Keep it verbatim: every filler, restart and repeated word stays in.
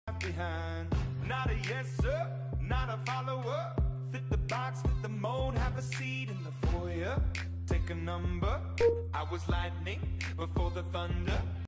behind. Not a yes sir, not a follower. Fit the box, fit the mold, have a seat in the foyer. Take a number. I was lightning before the thunder.